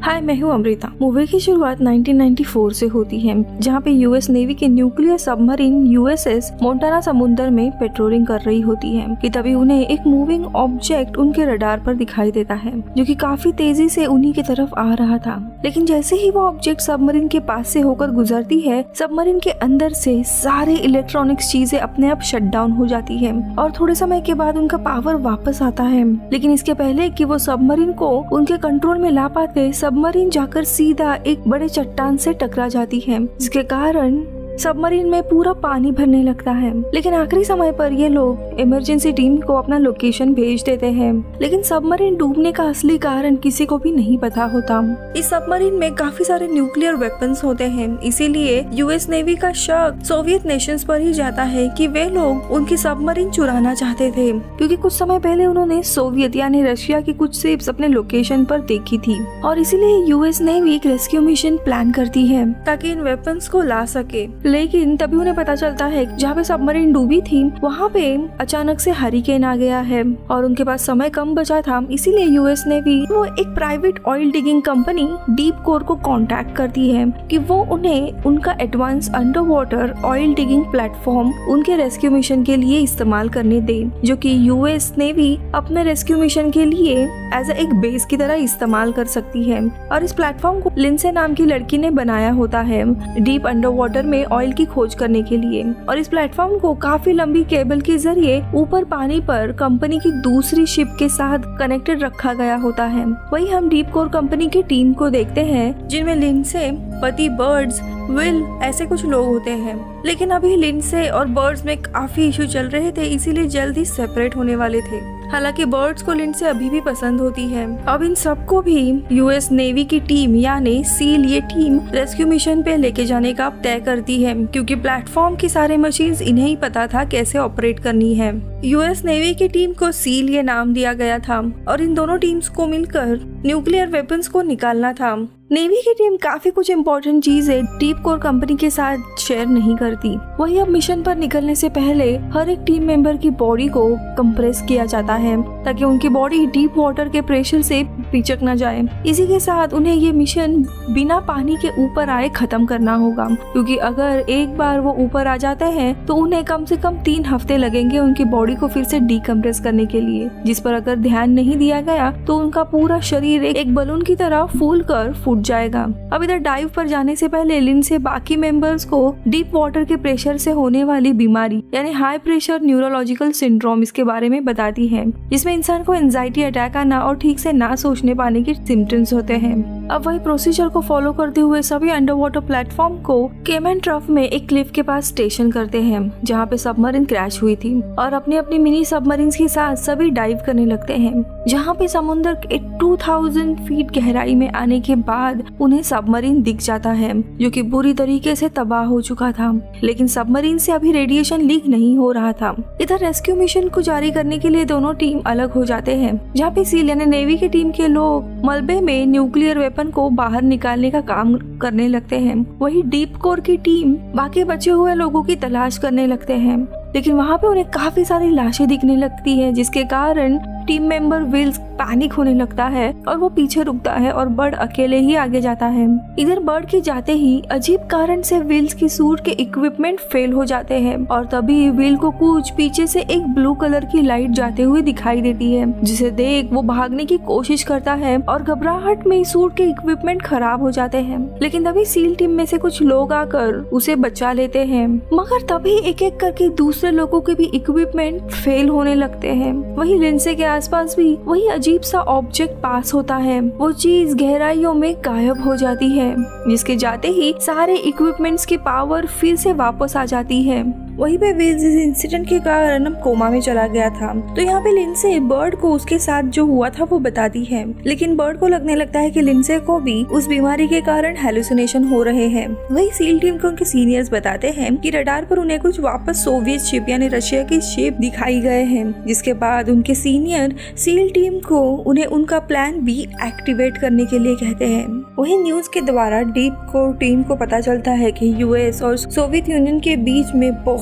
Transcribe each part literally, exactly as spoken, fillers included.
हाय, मैं हूँ अमृता। मूवी की शुरुआत नाइनटीन नाइंटी फोर से होती है, जहाँ पे यूएस नेवी के न्यूक्लियर सबमरीन यूएसएस मोंटाना समुद्र में पेट्रोलिंग कर रही होती है कि तभी उन्हें एक मूविंग ऑब्जेक्ट उनके रडार पर दिखाई देता है, जो कि काफी तेजी से उन्हीं की तरफ आ रहा था। लेकिन जैसे ही वो ऑब्जेक्ट सबमरीन के पास से होकर गुजरती है, सबमरीन के अंदर से सारे इलेक्ट्रॉनिक्स चीजें अपने आप शट डाउन हो जाती है और थोड़े समय के बाद उनका पावर वापस आता है। लेकिन इसके पहले कि वो सबमरीन को उनके कंट्रोल में ला पाते, सबमरीन जाकर सीधा एक बड़े चट्टान से टकरा जाती है, जिसके कारण सबमरीन में पूरा पानी भरने लगता है। लेकिन आखिरी समय पर ये लोग इमरजेंसी टीम को अपना लोकेशन भेज देते हैं, लेकिन सबमरीन डूबने का असली कारण किसी को भी नहीं पता होता। इस सबमरीन में काफी सारे न्यूक्लियर वेपन्स होते हैं, इसीलिए यूएस नेवी का शक सोवियत नेशंस पर ही जाता है कि वे लोग उनकी सबमरीन चुराना चाहते थे, क्योंकि कुछ समय पहले उन्होंने सोवियत यानी रशिया की कुछ शिप्स अपने लोकेशन पर देखी थी और इसीलिए यूएस नेवी एक रेस्क्यू मिशन प्लान करती है ताकि इन वेपन्स को ला सके। लेकिन तभी उन्हें पता चलता है जहाँ पे सबमरीन डूबी थी वहाँ पे अचानक से हरिकेन आ गया है और उनके पास समय कम बचा था, इसीलिए यूएस नेवी वो एक private oil digging company deep core को कांटेक्ट करती है कि वो उन्हें उनका advance under water oil digging platform उनके रेस्क्यू मिशन के लिए इस्तेमाल करने दे, जो कि यूएस नेवी अपने रेस्क्यू मिशन के लिए एज एक बेस की तरह इस्तेमाल कर सकती है। और इस प्लेटफॉर्म को लिंसे नाम की लड़की ने बनाया होता है डीप अंडर वाटर में ऑयल की खोज करने के लिए, और इस प्लेटफॉर्म को काफी लंबी केबल के जरिए ऊपर पानी पर कंपनी की दूसरी शिप के साथ कनेक्टेड रखा गया होता है। वही हम डीप कोर कंपनी की टीम को देखते हैं, जिनमें लिंसे, पति बर्ड्स, विल ऐसे कुछ लोग होते हैं। लेकिन अभी लिंसे और बर्ड्स में काफी इशू चल रहे थे, इसीलिए जल्दी सेपरेट होने वाले थे। हालांकि बर्ड्स को लिंसे अभी भी पसंद होती है। अब इन सबको भी यूएस नेवी की टीम यानी सील ये टीम रेस्क्यू मिशन पे लेके जाने का तय करती है, क्योंकि प्लेटफॉर्म की सारे मशीन्स इन्हें ही पता था कैसे ऑपरेट करनी है। यूएस नेवी की टीम को सील ये नाम दिया गया था और इन दोनों टीम्स को मिलकर न्यूक्लियर वेपन्स को निकालना था। नेवी की टीम काफी कुछ इम्पोर्टेंट चीजें डीप कोर कंपनी के साथ शेयर नहीं करती। वही अब मिशन पर निकलने से पहले हर एक टीम मेंबर की बॉडी को कंप्रेस किया जाता है ताकि उनकी बॉडी डीप वाटर के प्रेशर से पिचक न जाए। इसी के साथ उन्हें ये मिशन बिना पानी के ऊपर आए खत्म करना होगा, क्योंकि अगर एक बार वो ऊपर आ जाते हैं तो उन्हें कम से कम तीन हफ्ते लगेंगे उनकी बॉडी को फिर से डीकम्प्रेस करने के लिए, जिस पर अगर ध्यान नहीं दिया गया तो उनका पूरा शरीर एक बलून की तरह फूल कर फूट जाएगा। अब इधर डाइव पर जाने से पहले लिंसे बाकी मेंबर्स को डीप वाटर के प्रेशर से होने वाली बीमारी यानी हाई प्रेशर न्यूरोलॉजिकल सिंड्रोम इसके बारे में बताती है, जिसमें इंसान को एंजाइटी अटैक आना और ठीक से ना सोचने पाने के सिम्टम्स होते हैं। अब वही प्रोसीजर को फॉलो करते हुए सभी अंडर वाटर प्लेटफॉर्म को केमन ट्रफ में एक क्लिफ के पास स्टेशन करते हैं, जहाँ पे सबमरीन क्रैश हुई थी, और अपनी अपनी मिनी सबमरीन के साथ सभी डाइव करने लगते हैं, जहाँ पे समुद्र के टू थाउजेंड फीट गहराई में आने के बाद उन्हें सबमरीन दिख जाता है, जो कि बुरी तरीके से तबाह हो चुका था। लेकिन सबमरीन से अभी रेडिएशन लीक नहीं हो रहा था। इधर रेस्क्यू मिशन को जारी करने के लिए दोनों टीम अलग हो जाते हैं, जहाँ पे सील यानी नेवी की टीम के लोग मलबे में न्यूक्लियर वेपन को बाहर निकालने का काम करने लगते हैं। वही डीप कोर की टीम बाकी बचे हुए लोगों की तलाश करने लगते हैं, लेकिन वहाँ पे उन्हें काफी सारी लाशें दिखने लगती है, जिसके कारण टीम मेंबर विल्स पैनिक होने लगता है और वो पीछे रुकता है और बर्ड अकेले ही आगे जाता है। इधर बर्ड के जाते ही अजीब कारण से विल्स की सूट के इक्विपमेंट फेल हो जाते हैं और तभी विल को कुछ पीछे से एक ब्लू कलर की लाइट जाते हुए दिखाई देती है, जिसे देख वो भागने की कोशिश करता है और घबराहट में सूट के इक्विपमेंट खराब हो जाते हैं। लेकिन तभी सील टीम में से कुछ लोग आकर उसे बचा लेते हैं, मगर तभी एक एक करके दूसरे लोगों के भी इक्विपमेंट फेल होने लगते हैं। वही लिंसे के आसपास भी वही अजीब सा ऑब्जेक्ट पास होता है, वो चीज गहराइयों में गायब हो जाती है, जिसके जाते ही सारे इक्विपमेंट्स की पावर फिर से वापस आ जाती है। वहीं पे विल्स इस इंसिडेंट के कारण हम कोमा में चला गया था, तो यहाँ पे लिंसे बर्ड को उसके साथ जो हुआ था वो बताती है, लेकिन बर्ड को लगने लगता है कि लिंसे को भी उस बीमारी के कारण हेलुसिनेशन हो रहे हैं। वही सील टीम को उनके सीनियर्स बताते हैं कि रडार पर उन्हें कुछ वापस सोवियत शिप यानी रशिया की शिप दिखाई गए हैं, जिसके बाद उनके सीनियर सील टीम को उन्हें उनका प्लान बी एक्टिवेट करने के लिए कहते हैं। वही न्यूज के द्वारा डीप कोर टीम को पता चलता है कि यूएस और सोवियत यूनियन के बीच में बहुत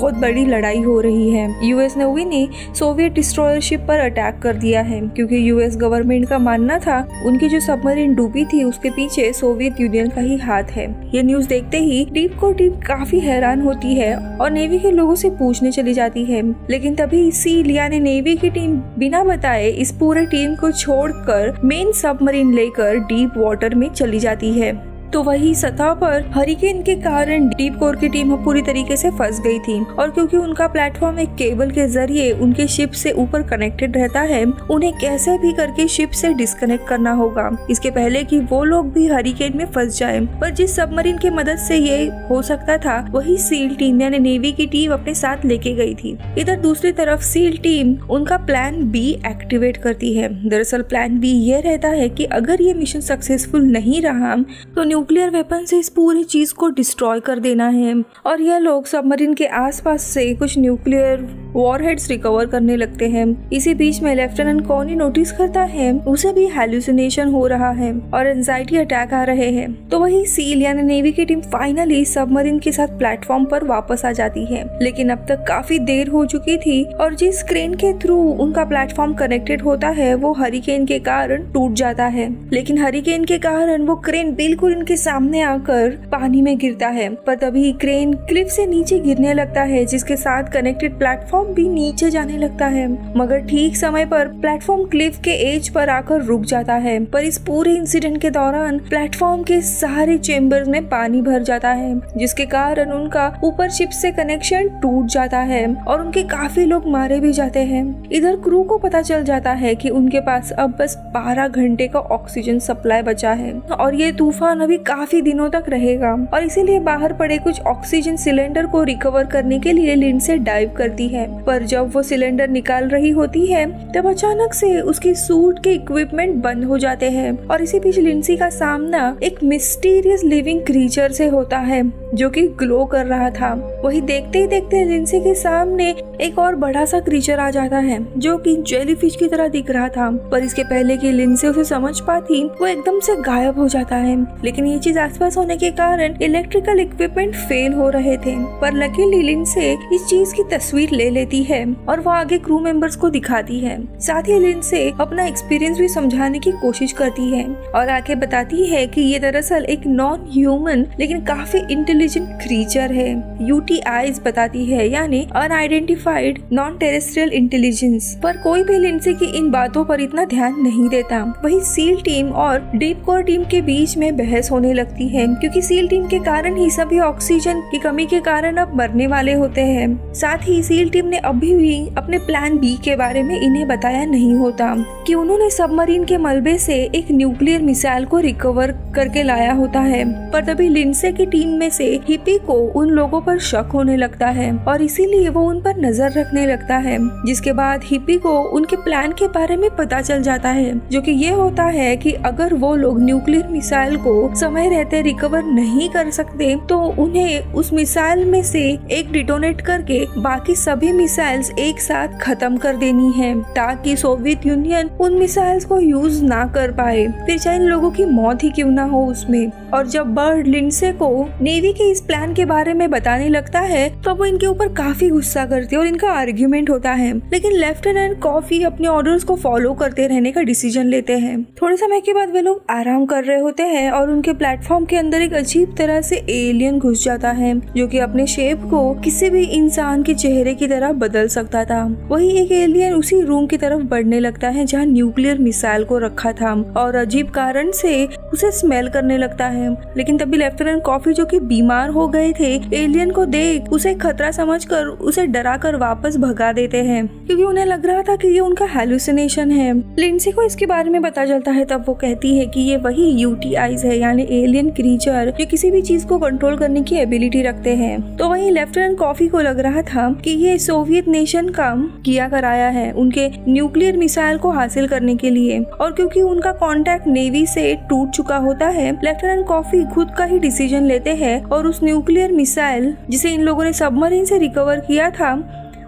बहुत बड़ी लड़ाई हो रही है। यूएस नेवी ने सोवियत डिस्ट्रॉयर शिप पर अटैक कर दिया है क्योंकि यूएस गवर्नमेंट का मानना था उनकी जो सबमरीन डूबी थी उसके पीछे सोवियत यूनियन का ही हाथ है। ये न्यूज देखते ही डीप कोर टीम काफी हैरान होती है और नेवी के लोगों से पूछने चली जाती है, लेकिन तभी सील यानी नेवी की टीम बिना बताए इस पूरे टीम को छोड़कर मेन सबमरीन लेकर डीप वाटर में चली जाती है। तो वही सतह पर हरिकेन के कारण डीप कोर की टीम पूरी तरीके से फंस गई थी और क्योंकि उनका प्लेटफॉर्म एक केबल के जरिए उनके शिप से ऊपर कनेक्टेड रहता है, उन्हें कैसे भी करके शिप से डिस्कनेक्ट करना होगा इसके पहले कि वो लोग भी हरिकेन में फंस जाएं। पर जिस सबमरीन की मदद से ये हो सकता था वही सील टीम यानी नेवी की टीम अपने साथ लेके गई थी। इधर दूसरी तरफ सील टीम उनका प्लान बी एक्टिवेट करती है। दरअसल प्लान बी ये रहता है कि अगर ये मिशन सक्सेसफुल नहीं रहा तो न्यूक्लियर वेपन से इस पूरी चीज को डिस्ट्रॉय कर देना है और यह लोग सबमरीन के आसपास से कुछ न्यूक्लियर वॉरहेड्स रिकवर करने लगते हैं। इसी बीच में लेफ्टिनेंट कॉनी नोटिस करता है उसे भी हैलुसिनेशन हो रहा है और एंजाइटी अटैक आ रहे हैं। तो वही सील यानी नेवी की टीम फाइनली सबमरीन के साथ प्लेटफॉर्म पर वापस आ जाती है, लेकिन अब तक काफी देर हो चुकी थी और जिस क्रेन के थ्रू उनका प्लेटफॉर्म कनेक्टेड होता है वो हरिकेन के कारण टूट जाता है। लेकिन हरिकेन के कारण वो क्रेन बिल्कुल के सामने आकर पानी में गिरता है, पर तभी क्रेन क्लिफ से नीचे गिरने लगता है जिसके साथ कनेक्टेड प्लेटफॉर्म भी नीचे जाने लगता है। मगर ठीक समय पर प्लेटफॉर्म क्लिफ के एज पर आकर रुक जाता है। पर इस पूरे इंसिडेंट के दौरान प्लेटफॉर्म के सारे चेम्बर्स में पानी भर जाता है जिसके कारण उनका ऊपर शिप से कनेक्शन टूट जाता है और उनके काफी लोग मारे भी जाते हैं। इधर क्रू को पता चल जाता है कि उनके पास अब बस बारह घंटे का ऑक्सीजन सप्लाई बचा है और ये तूफान अभी काफी दिनों तक रहेगा और इसीलिए बाहर पड़े कुछ ऑक्सीजन सिलेंडर को रिकवर करने के लिए लिंडसे डाइव करती है। पर जब वो सिलेंडर निकाल रही होती है तब अचानक से उसकी सूट के इक्विपमेंट बंद हो जाते हैं और इसी बीच लिंसी का सामना एक मिस्टीरियस लिविंग क्रीचर से होता है जो कि ग्लो कर रहा था। वही देखते ही देखते लिंसी के सामने एक और बड़ा सा क्रीचर आ जाता है जो कि जेलीफिश की तरह दिख रहा था, पर इसके पहले कि लिंसी उसे समझ पाती वो एकदम से गायब हो जाता है। लेकिन ये चीज आसपास होने के कारण इलेक्ट्रिकल इक्विपमेंट फेल हो रहे थे, पर लकीली लिंसी इस चीज की तस्वीर ले लेती है और वो आगे क्रू मेंबर्स को दिखाती है। साथ ही लिंसी अपना एक्सपीरियंस भी समझाने की कोशिश करती है और आगे बताती है कि ये दरअसल एक नॉन ह्यूमन लेकिन काफी इंटेलिजेंट क्रीचर है। यूटीआईज बताती है यानी अनआइडेंटिफाइड नॉन टेरेस्ट्रियल इंटेलिजेंस। पर कोई भी लिंसी की इन बातों पर इतना ध्यान नहीं देता। वही सील टीम और डीप कोर टीम के बीच में बहस होने लगती है क्योंकि सील टीम के कारण ही सभी ऑक्सीजन की कमी के कारण अब मरने वाले होते हैं। साथ ही सील टीम ने अभी भी अपने प्लान बी के बारे में इन्हें बताया नहीं होता कि उन्होंने सबमरीन के मलबे से एक न्यूक्लियर मिसाइल को रिकवर करके लाया होता है। पर तभी लिंडसे की टीम में से हिप्पी को उन लोगों पर शक होने लगता है और इसीलिए वो उन पर नजर रखने लगता है, जिसके बाद हिप्पी को उनके प्लान के बारे में पता चल जाता है जो कि ये होता है कि अगर वो लोग न्यूक्लियर मिसाइल को समय रहते रिकवर नहीं कर सकते तो उन्हें उस मिसाइल में से एक डिटोनेट करके बाकी सभी मिसाइल्स एक साथ खत्म कर देनी है ताकि सोवियत यूनियन उन मिसाइल्स को यूज ना कर पाए, फिर चाहे इन लोगों की मौत ही क्यों ना हो उसमें। और जब बर्ड लिंडसे को नेवी के इस प्लान के बारे में बताने लगता है तो वो इनके ऊपर काफी गुस्सा करती है और इनका आर्ग्यूमेंट होता है। लेकिन लेफ्टिनेंट कॉफी अपने ऑर्डर्स को फॉलो करते रहने का डिसीजन लेते हैं। थोड़े समय के बाद वे लोग आराम कर रहे होते हैं और उनके प्लेटफॉर्म के अंदर एक अजीब तरह से एलियन घुस जाता है जो कि अपने शेप को किसी भी इंसान के चेहरे की तरह बदल सकता था। वही एक एलियन उसी रूम की तरफ बढ़ने लगता है जहाँ न्यूक्लियर मिसाइल को रखा था और अजीब कारण से उसे स्मेल करने लगता है। लेकिन तभी लेफ्टिनेंट कॉफी जो कि बीमार हो गए थे एलियन को देख उसे खतरा समझकर उसे डराकर वापस भगा देते हैं क्योंकि उन्हें लग रहा था कि ये उनका हैलुसिनेशन है। लिंडसे को इसके बारे में पता चलता है तब वो कहती है कि ये वही यूटीआईज है यानी एलियन क्रीचर जो किसी भी चीज को कंट्रोल करने की एबिलिटी रखते हैं। तो वही लेफ्टिनेंट कॉफी को लग रहा था कि ये सोवियत नेशन का किया कराया है उनके न्यूक्लियर मिसाइल को हासिल करने के लिए, और क्योंकि उनका कॉन्टैक्ट नेवी से टूट चुका होता है लेफ्टिनेंट कॉफी खुद का ही डिसीजन लेते हैं और उस न्यूक्लियर मिसाइल जिसे इन लोगों ने सबमरीन से रिकवर किया था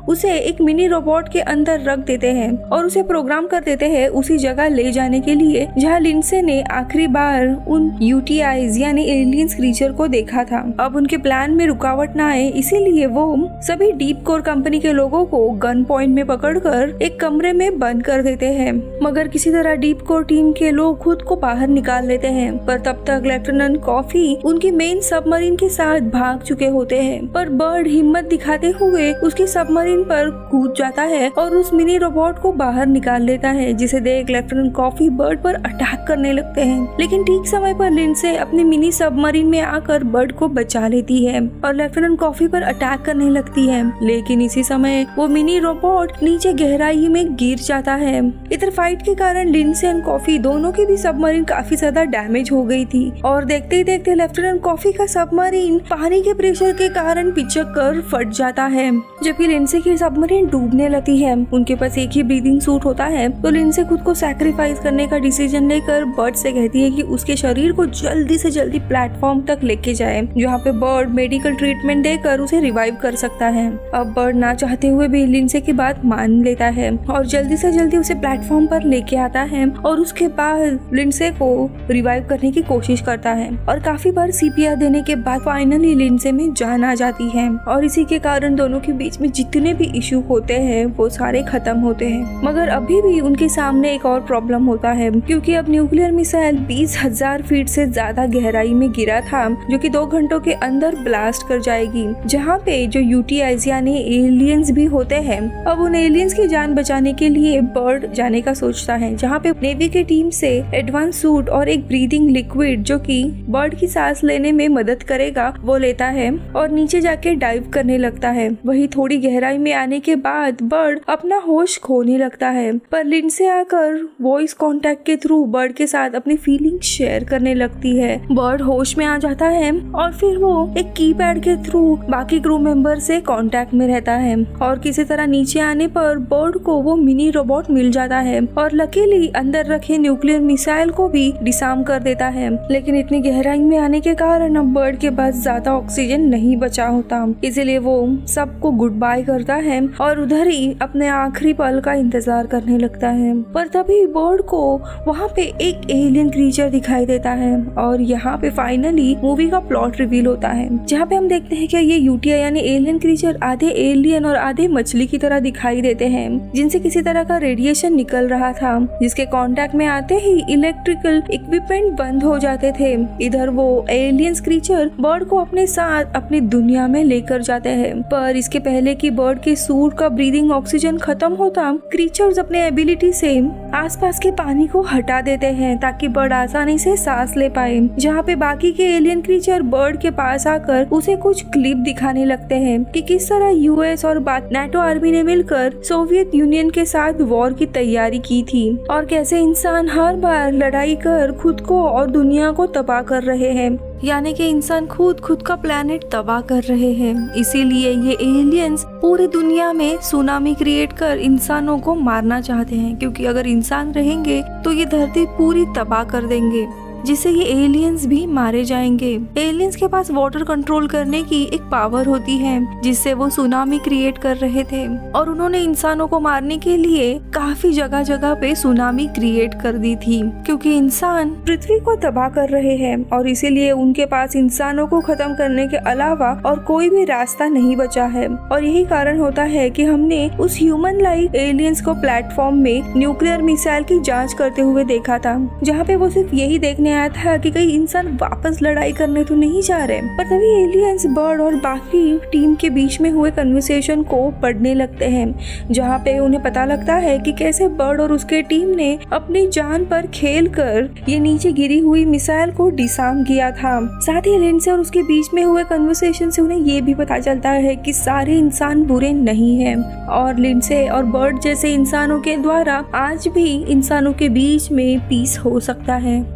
उसे एक मिनी रोबोट के अंदर रख देते हैं और उसे प्रोग्राम कर देते हैं उसी जगह ले जाने के लिए जहाँ लिंडसे ने आखिरी बार उन यूटीआईज यानी एलियंस क्रीचर को देखा था। अब उनके प्लान में रुकावट ना आए इसीलिए वो सभी डीप कोर कंपनी के लोगों को गन पॉइंट में पकड़कर एक कमरे में बंद कर देते हैं, मगर किसी तरह डीप कोर टीम के लोग खुद को बाहर निकाल लेते हैं। पर तब तक लेफ्टिनेंट कॉफी उनकी मेन सबमरीन के साथ भाग चुके होते हैं, पर बर्ड हिम्मत दिखाते हुए उसकी सबमरीन पर कूद जाता है और उस मिनी रोबोट को बाहर निकाल लेता है, जिसे देख लेफ्टिनेंट कॉफी बर्ड पर अटैक करने लगते हैं। लेकिन ठीक समय पर लिंडसे अपनी मिनी सबमरीन में आकर बर्ड को बचा लेती है और लेफ्टिनेंट कॉफी पर अटैक करने लगती है, लेकिन इसी समय वो मिनी रोबोट नीचे गहराई में गिर जाता है। इधर फाइट के कारण लिंडसे एंड कॉफी दोनों की भी सबमरीन काफी ज्यादा डैमेज हो गई थी और देखते ही देखते लेफ्टिनेंट कॉफी का सबमरीन पानी के प्रेशर के कारण पिचक कर फट जाता है, जबकि लिंडसे की सबमरीन डूबने लगती है। उनके पास एक ही ब्रीदिंग सूट होता है, तो लिंडसे खुद को सैक्रिफाइस करने का डिसीजन लेकर बर्ड से कहती है कि उसके शरीर को जल्दी से जल्दी प्लेटफॉर्म तक लेके जाए, जहाँ पे बर्ड मेडिकल ट्रीटमेंट देकर उसे रिवाइव कर सकता है। अब बर्ड ना चाहते हुए भी लिंडसे की बात मान लेता है और जल्दी से जल्दी उसे प्लेटफॉर्म पर लेके आता है और उसके बाद लिंडसे को रिवाइव करने की कोशिश करता है और काफी बार सीपीआर देने के बाद फाइनली लिंडसे में जान आ जाती है और इसी के कारण दोनों के बीच में जितने भी इश्यू होते हैं वो सारे खत्म होते हैं। मगर अभी भी उनके सामने एक और प्रॉब्लम होता है, क्योंकि अब न्यूक्लियर मिसाइल बीस हजार फीट से ज्यादा गहराई में गिरा था, जो कि दो घंटों के अंदर ब्लास्ट कर जाएगी, जहाँ पे जो यूटीआईज यानी एलियंस भी होते हैं। अब उन एलियंस की जान बचाने के लिए बर्ड जाने का सोचता है, जहाँ पे नेवी की टीम से एडवांस सूट और एक ब्रीदिंग लिक्विड जो कि बर्ड की सांस लेने में मदद करेगा वो लेता है और नीचे जाके डाइव करने लगता है। वही थोड़ी गहराई में आने के बाद बर्ड अपना होश खोने लगता है, पर लिंडसे आकर वॉइस कांटेक्ट के थ्रू बर्ड के साथ अपनी फीलिंग शेयर करने लगती है। बर्ड होश में आ जाता है और फिर वो एक कीपैड के थ्रू बाकी क्रू मेंबर से कांटेक्ट में रहता है और किसी तरह नीचे आने पर बर्ड को वो मिनी रोबोट मिल जाता है और लकीली अंदर रखे न्यूक्लियर मिसाइल को भी डिसार्म कर देता है। लेकिन इतनी गहराई में आने के कारण अब बर्ड के पास ज्यादा ऑक्सीजन नहीं बचा होता, इसीलिए वो सबको गुड बाय करता है और उधर ही अपने आखिरी पल का इंतजार करने लगता है। पर तभी बर्ड को वहाँ पे एक एलियन क्रीचर दिखाई देता है और यहाँ पे फाइनली मूवी का प्लॉट रिवील होता है, जहाँ पे हम देखते हैं कि ये यूटीआई यानी एलियन क्रीचर आधे एलियन और आधे मछली की तरह दिखाई देते हैं, जिनसे किसी तरह का रेडिएशन निकल रहा था, जिसके कांटेक्ट में आते ही इलेक्ट्रिकल इक्विपमेंट बंद हो जाते थे। इधर वो एलियंस क्रीचर बर्ड को अपने साथ अपनी दुनिया में लेकर जाते हैं, पर इसके पहले कि बर्ड के सूट का ब्रीदिंग ऑक्सीजन खत्म होता, क्रीचर्स अपने एबिलिटी से आसपास के पानी को हटा देते हैं ताकि बर्ड आसानी से सांस ले पाए। जहाँ पे बाकी के एलियन क्रीचर बर्ड के पास आकर उसे कुछ क्लिप दिखाने लगते हैं कि किस तरह यूएस और नाटो आर्मी ने मिलकर सोवियत यूनियन के साथ वॉर की तैयारी की थी और कैसे इंसान हर बार लड़ाई कर खुद को और दुनिया को तबाह कर रहे हैं, यानी कि इंसान खुद खुद का प्लेनेट तबाह कर रहे हैं। इसीलिए ये एलियंस पूरी दुनिया में सुनामी क्रिएट कर इंसानों को मारना चाहते हैं, क्योंकि अगर इंसान रहेंगे तो ये धरती पूरी तबाह कर देंगे, जिससे ये एलियंस भी मारे जाएंगे। एलियंस के पास वाटर कंट्रोल करने की एक पावर होती है, जिससे वो सुनामी क्रिएट कर रहे थे और उन्होंने इंसानों को मारने के लिए काफी जगह जगह पे सुनामी क्रिएट कर दी थी, क्योंकि इंसान पृथ्वी को तबाह कर रहे हैं और इसीलिए उनके पास इंसानों को खत्म करने के अलावा और कोई भी रास्ता नहीं बचा है। और यही कारण होता है कि हमने उस ह्यूमन लाइक एलियंस को प्लेटफॉर्म में न्यूक्लियर मिसाइल की जांच करते हुए देखा था, जहाँ पे वो सिर्फ यही देखने आया था कि कई इंसान वापस लड़ाई करने तो नहीं जा रहे। पर तभी एलियंस बर्ड और बाकी टीम के बीच में हुए कन्वर्सेशन को पढ़ने लगते हैं, जहाँ पे उन्हें पता लगता है कि कैसे बर्ड और उसके टीम ने अपनी जान पर खेल कर ये नीचे गिरी हुई मिसाइल को डिसार्म किया था। साथ ही लिंडसे और उसके बीच में हुए कन्वर्सेशन से उन्हें ये भी पता चलता है कि सारे इंसान बुरे नहीं हैं और लिंडसे और बर्ड जैसे इंसानों के द्वारा आज भी इंसानों के बीच में पीस हो सकता है। और ये सब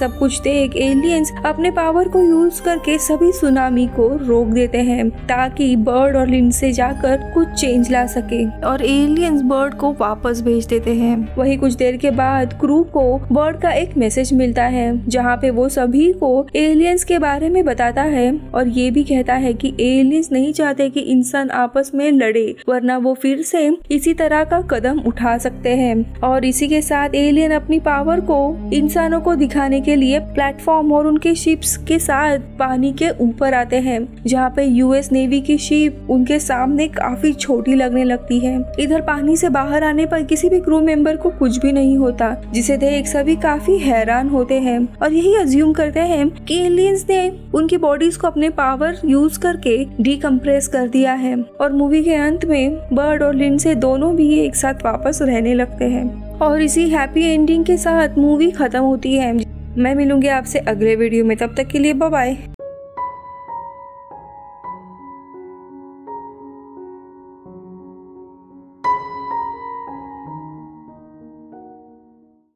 सब कुछ देख एलियंस अपने पावर को यूज करके सभी सुनामी को रोक देते हैं ताकि बर्ड और लिंडसे जाकर कुछ चेंज ला सके और एलियंस बर्ड को वापस भेज देते हैं। वही कुछ देर के बाद क्रू को बर्ड का एक मैसेज मिलता है जहाँ पे वो सभी को एलियंस के बारे में बताता है और ये भी कहता है कि एलियंस नहीं चाहते कि इंसान आपस में लड़े वरना वो फिर से इसी तरह का कदम उठा सकते हैं। और इसी के साथ एलियन अपनी पावर को इंसानों को दिखाने के लिए प्लेटफॉर्म और उनके शिप्स के साथ पानी के ऊपर आते हैं जहाँ पे यूएस नेवी की शिप उनके सामने काफी छोटी लगने लगती है। इधर पानी से बाहर आने पर किसी भी क्रू मेंबर को कुछ भी नहीं होता जिसे देख सभी काफी हैरान होते हैं और यही अज्यूम करते हैं कि एलियंस ने उनकी बॉडीज को अपने पावर यूज करके डीकम्प्रेस कर दिया है। और मूवी के अंत में बर्ड और लिंडसे दोनों भी एक साथ वापस रहने लगते हैं और इसी हैप्पी एंडिंग के साथ मूवी खत्म होती है। मैं मिलूंगी आपसे अगले वीडियो में, तब तक के लिए बाय बाय।